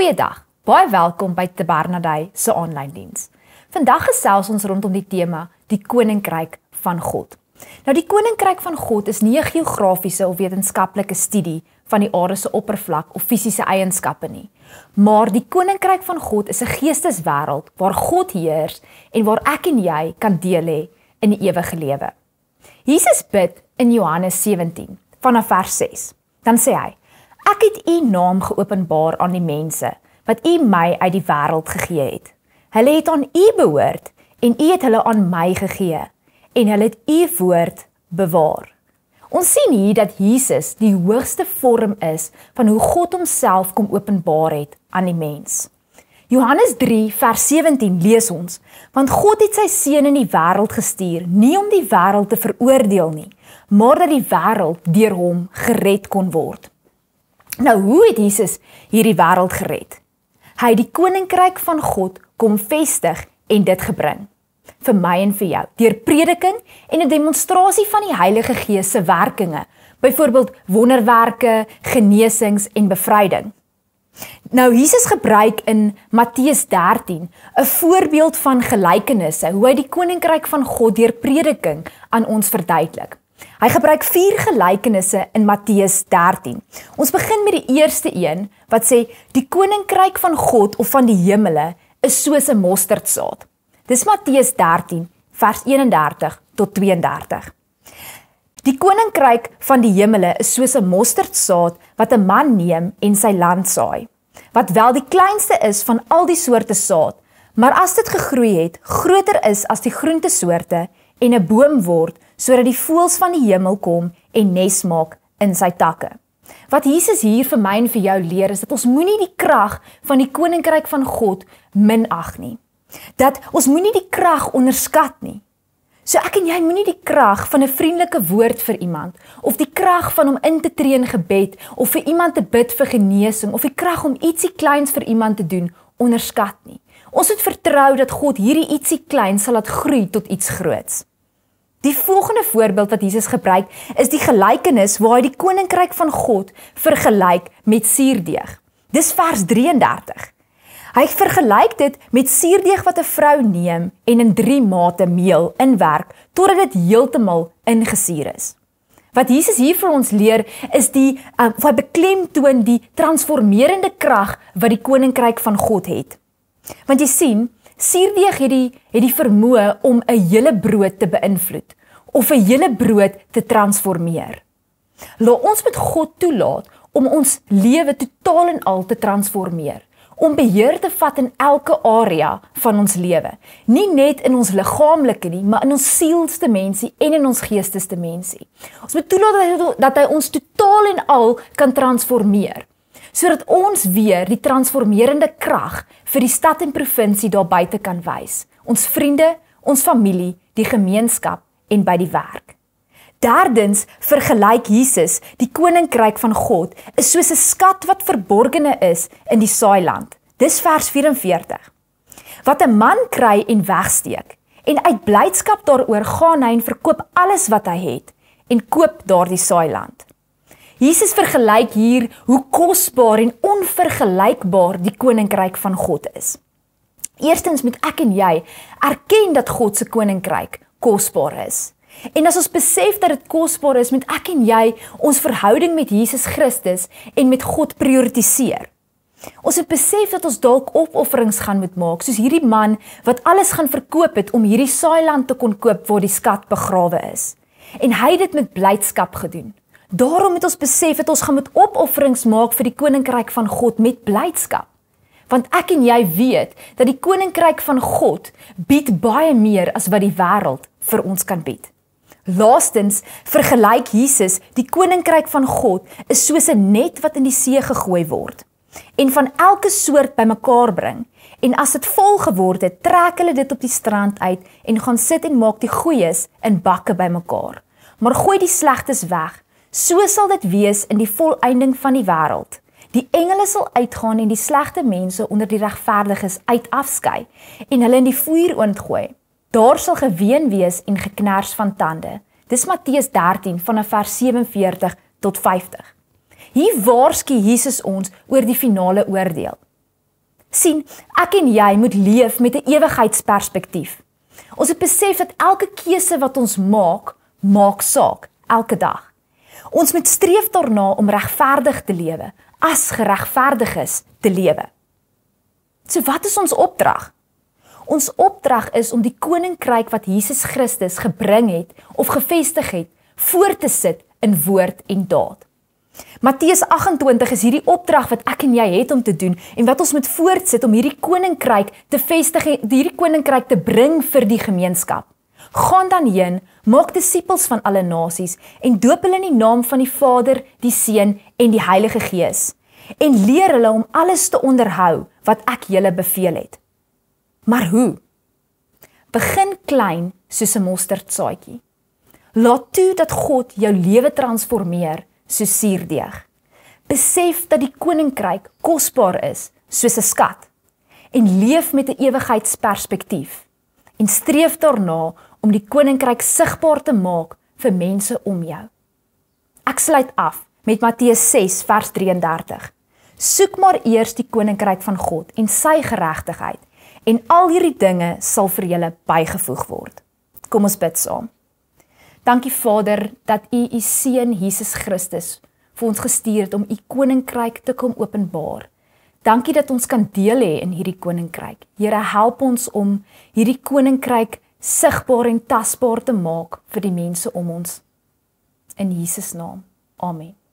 Goeiedag, baie welkom by Tabernadei se aanlyn diens. Vandag gesels ons rondom die tema die Koninkryk van God. Nou die Koninkryk van God is nie 'n geografiese of wetenskaplike studie van die aarde se oppervlak of fisiese eienskappe nie, maar die Koninkryk van God is 'n geesteswêreld waar God heers en waar ek en jy kan deel hê in die ewige lewe. Jesus bid in Johannes 17 vanaf vers 6. Dan sê hy: Ek het u naam geopenbaar aan die mense, wat u my uit die wêreld gegee het. Hulle het aan u behoort, en u het hulle aan my gegee, en hulle het u woord bewaar. Ons sien hier dat Jesus die hoogste vorm is van hoe God homself kom openbaar het aan die mens. Johannes 3 vers 17 lees ons, want God het sy seun in die wêreld gestuur, nie om die wêreld te veroordeel nie, maar dat die wêreld deur hom gered kon word. Nou, hoe het Jesus hierdie wêreld gered? Hy het die Koninkryk van God kom vestig en dit gebring. Vir my en vir jou, deur prediking en 'n demonstrasie van die Heilige Gees se werkinge, byvoorbeeld wonderwerke, genesings en bevryding. Nou, Jesus gebruik in Matteus 13 'n voorbeeld van gelykenisse, hoe hy die Koninkryk van God deur prediking aan ons verduidelik. Hy gebruik 4 gelykenisse in Matteus 13. Ons begin met die eerste een, wat sê, die Koninkryk van God of van die hemele is soos 'n mosterdsaad. Dis Matteus 13, vers 31 tot 32. Die Koninkryk van die hemele is soos 'n mosterdsaad wat 'n man neem en sy land saai, wat wel die kleinste is van al die soorte saad, maar as dit gegroei het, groter is as die groentesoorte en 'n boom word, sodat die voëls van die hemel kom en nes maak in sy takke. Wat Jesus hier vir my en vir jou leer is dat ons moenie die krag van die Koninkryk van God minag nie. Dat ons moenie die krag onderskat nie. So ek en jy moenie die krag van 'n vriendelike woord vir iemand, of die krag van om in te tree in gebed, of vir iemand te bid vir genesing, of die krag om ietsie kleins vir iemand te doen, onderskat nie. Ons moet vertrou dat God hierdie ietsie klein sal laat groei tot iets groots. Die volgende voorbeeld wat Jesus gebruik is die gelykenis waar hy die Koninkryk van God vergelyk met suurdeeg. Dis vers 33. Hy vergelyk dit met suurdeeg wat 'n vrou neem en in 3 mate meel inwerk totdat dit heeltemal ingesuur is. Wat Jesus hier vir ons leer is hy beklemtoon die transformerende krag wat die Koninkryk van God het. Want jy sien, suurdeeg het die vermoë om 'n hele brood te beïnvloed of 'n hele brood te transformeer. Laat ons met God toelaat om ons lewe totaal en al te transformeer, om beheer te vat in elke area van ons lewe, nie net in ons liggaamlike nie, maar in ons sielsdimensie en in ons geestesdimensie. Ons moet toelaat dat hy ons totaal en al kan transformeer, sodat ons weer die transformerende krag vir die stad en provinsie daar buite kan wys, ons vriende, ons familie, die gemeenskap en by die werk. Derdens vergelyk Jesus die Koninkryk van God is soos 'n skat wat verborgene is in die saailand. Dis vers 44. Wat 'n man kry en wegsteek, en uit blydskap daaroor gaan hy en verkoop alles wat hy het en koop daardie saailand. Jesus vergelyk hier hoe kosbaar en onvergelykbaar die Koninkryk van God is. Eerstens moet ek en jy erken dat God se Koninkryk kosbaar is. En as ons besef dat dit kosbaar is, moet ek en jy ons verhouding met Jesus Christus en met God prioritiseer. Ons moet besef dat ons dalk opofferings gaan moet maak, soos hierdie man wat alles gaan verkoop het om hierdie saailand te kon koop waar die skat begrawe is. En hy het dit met blydskap gedoen. Daarom moet ons besef dat ons gaan moet opofferings maak vir die Koninkryk van God met blydskap. Want ek en jy weet dat die Koninkryk van God bied baie meer as wat die wêreld vir ons kan bied. Laastens vergelyk Jesus die Koninkryk van God is soos 'n net wat in die see gegooi word en van elke soort bymekaar bring, en as dit vol geword het, trek hulle dit op die strand uit en gaan sit en maak die goeies in bakke bymekaar, maar gooi die slegtes weg. So sal dit wees in die volëinding van die wêreld. Die engele sal uitgaan en die slegte mense onder die regverdiges afskei en hulle in die vuuroond gooi. Daar sal geween wees en geknars van tande. Dis Matteus 13 vanaf vers 47 tot 50. Hier waarsku Jesus ons oor die finale oordeel. Sien, ek en jy moet leef met 'n ewigheidsperspektief. Ons het besef dat elke keuse wat ons maak saak, elke dag. Ons moet streef daarna om regverdig te lewe, as geregverdiges te lewe. So wat is ons opdrag? Ons opdrag is om die koninkryk wat Jesus Christus gebring het of gevestig het, voor te sit in woord en daad. Matteus 28 is hierdie opdrag wat ek en jy het om te doen en wat ons moet voortsit om hierdie koninkryk te vestig, hierdie koninkryk te bring vir die gemeenskap. Gaan dan heen, maak disippels van alle nasies en doop hulle in die naam van die Vader, die Seun en die Heilige Gees en leer hulle om alles te onderhou wat ek julle beveel het. Maar hoe? Begin klein soos 'n mosterdsaadjie. Laat toe dat God jou lewe transformeer soos suurdeeg. Besef dat die koninkryk kosbaar is soos 'n skat en leef met 'n ewigheidsperspektief en streef daarna om die koninkryk sigbaar te maak vir mense om jou. Ek sluit af met Matteus 6 vers 33. Soek maar eers die koninkryk van God en sy geregtigheid en al hierdie dinge sal vir julle bygevoeg word. Kom ons bid saam. Dankie Vader dat U Seun Jesus Christus vir ons gestuur het om U koninkryk te kom openbaar. Dankie dat ons kan deel hê in hierdie koninkryk. Here, help ons om hierdie koninkryk sigbaar en tasbaar te maak vir die mense om ons. In Jesus naam. Amen.